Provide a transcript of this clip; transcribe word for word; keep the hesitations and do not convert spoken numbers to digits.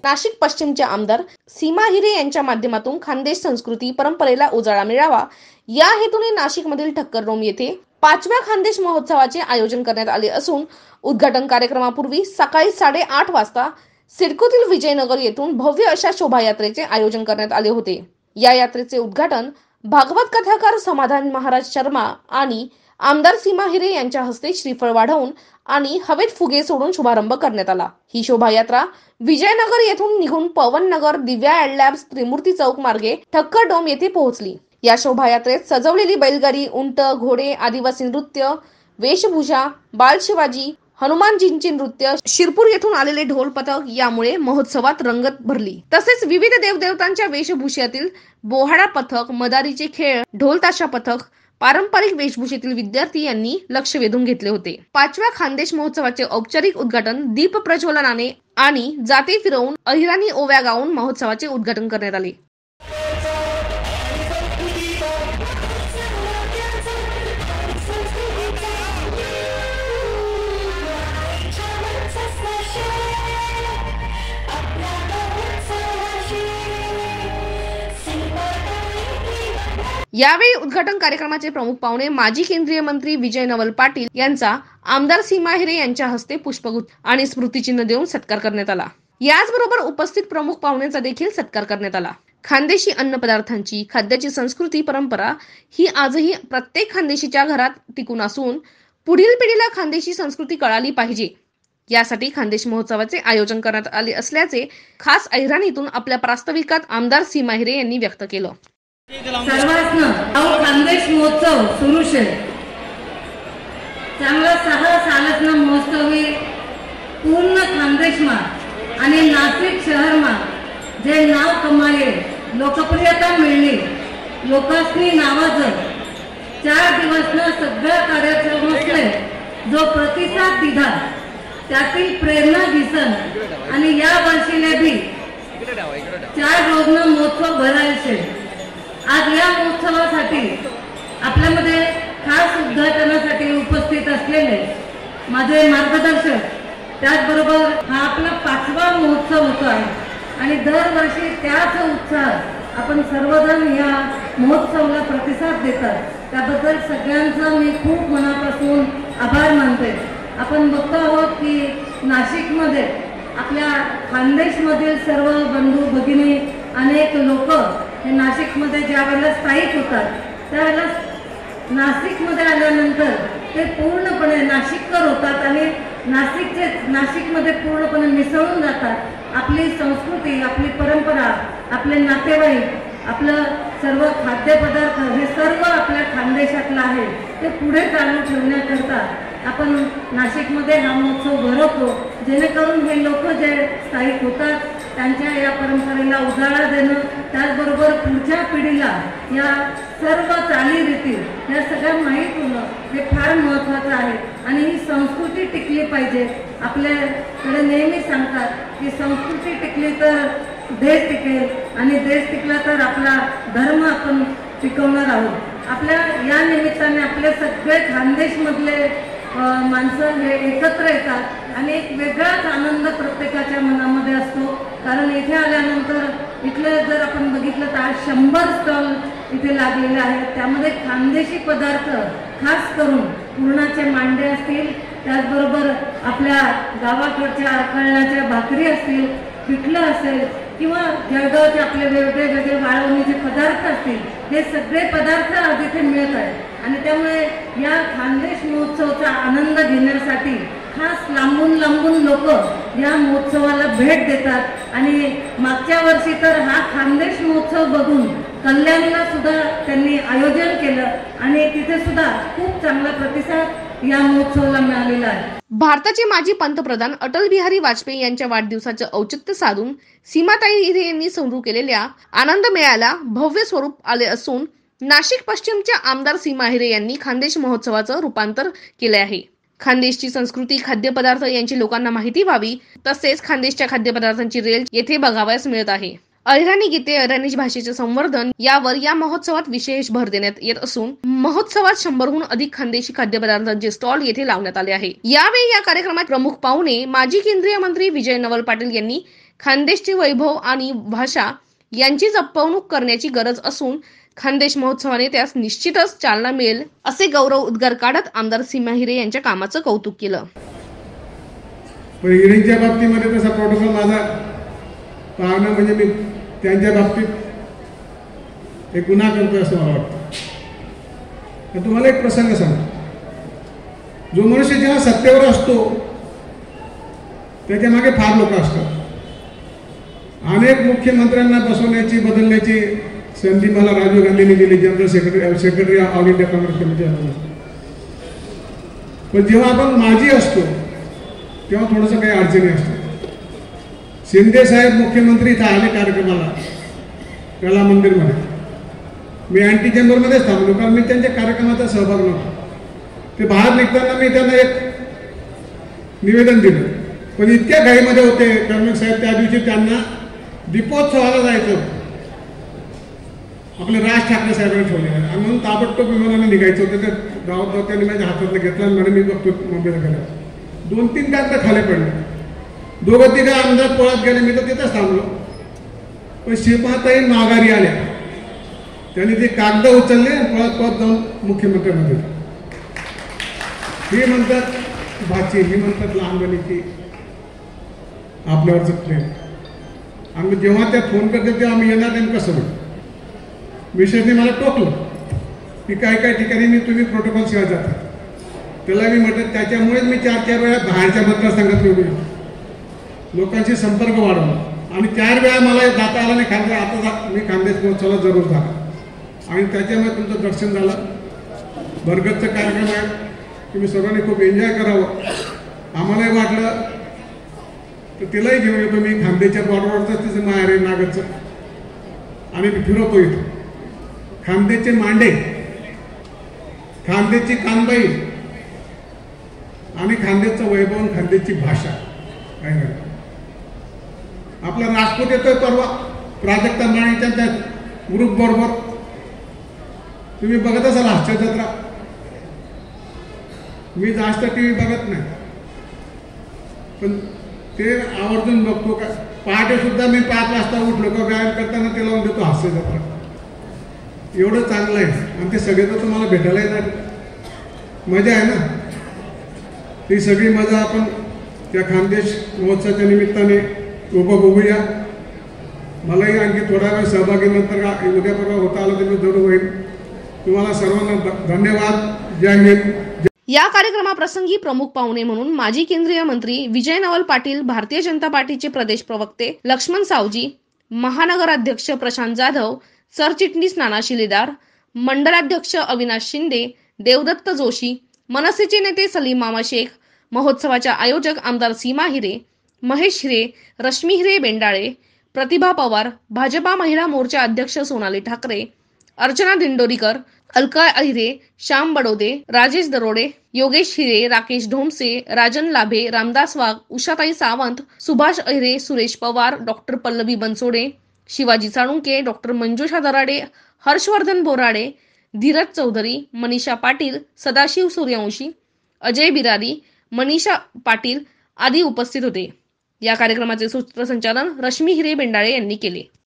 नाशिक पश्चिमचे आमदार सीमा हिरे यांच्या माध्यमातून खानदेश संस्कृती परंपरेला उजाळा मिळावा या हेतूने नाशिकमधील ठक्करडोम येथे पाचव्या खानदेश महोत्सवाचे आयोजन करण्यात आले असून उद्घाटन कार्यक्रमापूर्वी सकाळी साडेआठ वाजता सिडकोतील विजयनगर येथून भव्य अशा शोभायात्रेचे आयोजन करण्यात आले होते। या यात्रेचे उद्घाटन भागवत कथाकार समाधान महाराज शर्मा आणि आमदार सीमा हिरे यांच्या हस्ते श्रीफळ वाढवून आणि हवेत फुगे सोडून शुभारंभ करण्यात आला। ही शोभायात्रा विजयनगर येथून निघून पवननगर, दिव्या लॅब्स, त्रिमूर्ती चौक मार्गे ठक्करडोम येथे पोहोचली। या शोभायात्रेत सजवलेली बैलगाडी, उंट, घोडे, आदिवासी नृत्य, वेशभूषा, बाल शिवाजी, हनुमानजींचे नृत्य, शिरपूर येथून आलेले ढोल पथक यामुळे महोत्सवात रंगत भरली। तसेच विविध देवदेवतांच्या वेशभूषेतील बोहाडा पथक, मदारीचे खेळ, ढोल ताशा पथक, पारंपरिक वेशभूषेतील विद्यार्थी यांनी लक्ष वेधून घेतले होते। पाचव्या खानदेश महोत्सवाचे औपचारिक उद्घाटन दीप प्रज्वलनाने आणि जाते फिरवून अहिराणी ओव्या गाऊन महोत्सवाचे उद्घाटन करण्यात आले। यावेळी उद्घाटन कार्यक्रमाचे प्रमुख पाहुणे माजी केंद्रीय मंत्री विजय नवल पाटील यांचा आमदार सीमा हिरे यांच्या हस्ते पुष्पगुच्छ आणि स्मृतिचिन्ह देऊन सत्कार करण्यात आला। याचबरोबर उपस्थित प्रमुख पाहुण्यांचा देखील सत्कार करण्यात आला। खानदेशी अन्न पदार्थांची खाद्याची संस्कृती परंपरा ही आजही प्रत्येक खानदेशीच्या घरात टिकून असून पुढील पिढीला खानदेशी संस्कृती कळाली पाहिजे यासाठी खानदेश महोत्सवाचे आयोजन करण्यात आले असल्याचे खास अहिराणीतून आपल्या प्रास्ताविकात आमदार सीमा हिरे यांनी व्यक्त केलं। सर्वांना खानदेश महोत्सव सुरू शे चांगला सहा सालसना महोत्सव पूर्ण खानदेश मा आणि नाशिक शहर मा जे नाव कमाये, लोकप्रियता मिळली, लोकांनी नावाजलं, चार दिवसना सगळ्या कार्यक्रमासले जो प्रतिसाद दिला त्यातील प्रेरणा दिसन आणि या वर्षीले भी चार रोजना महोत्सव भरायचे। आज या महोत्सवासाठी आपल्यामध्ये खास उद्घाटनासाठी उपस्थित असलेले माझे मार्गदर्शक, त्याचबरोबर हा आपला पाचवा महोत्सव होतो आहे आणि दरवर्षी त्याच उत्साहात आपण सर्वजण या महोत्सवाला प्रतिसाद देतात, त्याबद्दल सगळ्यांचा मी खूप मनापासून आभार मानते। आपण बघतो आहोत की नाशिकमध्ये आपल्या खानदेशमधील सर्व बंधू भगिनी अनेक लोक हे नाशिकमध्ये ज्या वेळेला स्थायिक होतात त्यावेळेला नाशिकमध्ये आल्यानंतर ते पूर्णपणे नाशिककर होतात आणि नाशिकचे नाशिकमध्ये पूर्णपणे मिसळून जातात। आपली संस्कृती, आपली परंपरा, आपले नातेवाईक, आपलं सर्व खाद्यपदार्थ हे सर्व आपल्या खानदेशातलं आहे ते पुढे चालू ठेवण्याकरता आपण नाशिकमध्ये हा महोत्सव भरवतो, जेणेकरून हे लोक जे स्थायिक होतात त्यांच्या या परंपरेला उजाळा देणं, त्याचबरोबर पुढच्या पिढीला या सर्व चालीरीती या सगळ्या माहीत होणं हे फार महत्त्वाचं आहे आणि ही संस्कृती टिकली पाहिजे। आपल्याकडे नेहमी सांगतात की संस्कृती टिकली तर देश टिकेल आणि देश टिकला तर आपला धर्म आपण टिकवणार आहोत। आपल्या या निमित्ताने आपले सगळे खानदेशमधले माणसं हे एकत्र येतात आणि एक वेगळाच आनंद प्रत्येकाच्या मनामध्ये असतो, कारण इथे आल्यानंतर इथले जर आपण बघितलं तर आज शंभर स्टॉल इथे लागलेले आहेत, त्यामध्ये खानदेशी पदार्थ खास करून पुरणाचे मांडे असतील, त्याचबरोबर आपल्या गावाकडच्या कळण्याच्या भाकरी असतील, पिठलं असेल किंवा जळगावचे आपले वेगळे वेगळे वाळवणीचे पदार्थ असतील, हे सगळे पदार्थ आज इथे मिळत आहेत आणि त्यामुळे या खानदेश महोत्सवाचा आनंद घेण्यासाठी खास लांबून लांबून लोक या महोत्सवाला भेट देतात आणि मागच्या वर्षी तर हा खानदेश महोत्सव बघून कल्याणला सुद्धा त्यांनी आयोजन केलं आणि तिथे सुद्धा खूप चांगला प्रतिसाद या महोत्सवाला मिळालेला आहे। भारताचे माजी पंतप्रधान अटल बिहारी वाजपेयी यांच्या वाढदिवसाचे औचित्य साधून सीमाताई हिरे यांनी सुरू केलेल्या आनंद मेळ्याला भव्य स्वरूप आले असून नाशिक पश्चिमच्या आमदार सीमा हिरे यांनी खानदेश महोत्सवाचं रूपांतर केले आहे। खानदेशची संस्कृती, खाद्यपदार्थ यांची लोकांना माहिती व्हावी, तसेच खानदेशच्या खाद्यपदार्थांची रेल येथे बघावयास मिळत आहे। अहिराणी गीते, अहिराणी भाषेचे संवर्धन यावर या महोत्सवात विशेष भर देण्यात येत असून महोत्सवात शंभरहून अधिक खानदेशी खाद्यपदार्थांचे स्टॉल येथे लावण्यात आले आहे। यावेळी या कार्यक्रमात प्रमुख पाहुणे माजी केंद्रीय मंत्री विजय नवल पाटील यांनी खानदेशचे वैभव आणि भाषा यांची जपवणूक करण्याची गरज असून खानदेश महोत्सवाने त्यास निश्चितच चालना मिळेल असे गौरव उद्गार काढत आमदार सीमा हिरे यांच्या कामाचं कौतुक केलं. पण हिरेंच्या बाबतीमध्ये तसा प्रोटोकॉल माझा पाहणं म्हणजे मी त्यांच्या बाबतीत एक गुन्हा करतोय असं मला वाटतं. तर तुम्हाला एक प्रसंग सांगतो. जो मनुष्य जेव्हा सत्तेवर असतो त्याच्या मागे फार लोक असतात. अनेक मुख्यमंत्र्यांना बसवण्याची बदलण्याची संधी मला राजीव गांधींनी दिली, general secretary secretary all India Congress committee. पण जेव्हा आपण माजी असतो तेव्हा थोडंसं काही अडचणी असतात. शिंदे साहेब मुख्यमंत्री इथं आले कार्यक्रमाला कला मंदिरमध्ये. मी अँटी चेंबरमध्येच थांबलो कारण मी त्यांच्या कार्यक्रमाचा सहभाग नव्हता. ते बाहेर निघताना मी त्यांना एक निवेदन दिलं, पण इतक्या घाईमध्ये होते कर्मक साहेब, त्या दिवशी त्यांना दीपोत्सवाला जायचं होतं. आपले राज ठाकरे साहेबांनी ठेवले आणि म्हणून ताबडतोब विमानाने निघायचं होतं. तर गावात जाऊ त्यांनी माझ्या हातातलं घेतलं आणि म्हणे मी बघतो मुंबईला गेला. दोन तीन कागद खाली पडले. दोघं तिघं आमदार पळत गेले. मी तर तिथंच थांबलो. पण सीमाताई माघारी आल्या. त्यांनी ते कागद उचलले आणि पळत पळत जाऊन मुख्यमंत्र्यांना दिले. हे म्हणतात भाची, ही म्हणतात लहानपणीची आपल्यावरचं प्रेम. आणि जेव्हा त्या फोन करते तेव्हा आम्ही येणार नेमकं समज मिसेसने मला टोकलं की काय काय ठिकाणी मी तुम्ही प्रोटोकॉल शिवाय जाता. त्याला मी म्हटलं त्याच्यामुळेच मी चार चार वेळा बाहेरच्या मतदारसंघात निवडून येतो, लोकांशी संपर्क वाढवला आणि चार वेळा मला जाता आला नाही खानदेश. आता मी खानदेश महोत्सवाला जरूर झाला आणि त्याच्यामुळे तुमचं दर्शन झालं. बरगतचा कार्यक्रम आहे, तुम्ही सर्वांनी खूप एन्जॉय करावं. आम्हालाही वाटलं तर तिलाही घेऊन येतो. मी खानदेशच्या बॉर्डरवरच तिचं माहेर आहे नागदचं आणि फिरवतो इथं. खानदेशचे मांडे, खानदेशची कानबाई आणि खानदेशचं वैभव, खानदेशची भाषा. काय नाही आपला राजपूत येतोय परवा प्राजक्ता माणीच्या त्या ग्रुप बरोबर. तुम्ही बघत असाल हास्य जत्रा. मी जास्त टी व्ही बघत नाही पण ते आवर्जून बघतो. का पहाटे सुद्धा मी पाच वाजता उठलो का व्यायाम करताना ते लावून देतो हास्य जत्रा. एवढं चांगलं आहे आणि ते सगळे तर तुम्हाला भेटायला येणार. मजा आहे ना. ती सगळी मजा आपण त्या खानदेश महोत्सवाच्या निमित्ताने उपभोगूया. मलाही आणखी थोडा वेळ सहभागी नंतर उद्या परवा होता आला तर मी जरूर होईल. तुम्हाला सर्वांना धन्यवाद. जय हिंद. या कार्यक्रमाप्रसंगी प्रमुख पाहुणे म्हणून माजी केंद्रीय मंत्री विजय नवल पाटील, भारतीय जनता पार्टीचे प्रदेश प्रवक्ते लक्ष्मण सावजी, महानगराध्यक्ष प्रशांत जाधव, सरचिटणीस नाना शिलेदार, मंडलाध्यक्ष अविनाश शिंदे, देवदत्त जोशी, मनसेचे नेते सलीम मामा शेख, महोत्सवाच्या आयोजक आमदार सीमा हिरे, महेश हिरे, रश्मी हिरे बेंडाळे, प्रतिभा पवार, भाजपा महिला मोर्चा अध्यक्ष सोनाली ठाकरे, अर्चना दिंडोरीकर, अलका अहिरे, श्याम बडोदे, राजेश दरोडे, योगेश हिरे, राकेश ढोमसे, राजन लाभे, रामदास वाघ, उषाताई सावंत, सुभाष अहिरे, सुरेश पवार, डॉक्टर पल्लवी बनसोडे, शिवाजी साळुंके, डॉक्टर मंजुषा दराडे, हर्षवर्धन बोराडे, धीरज चौधरी, मनीषा पाटील, सदाशिव सूर्यवंशी, अजय बिरारी, मनीषा पाटील आदी उपस्थित होते. या कार्यक्रमाचे सूत्रसंचालन रश्मी हिरे बेंडाळे यांनी केले.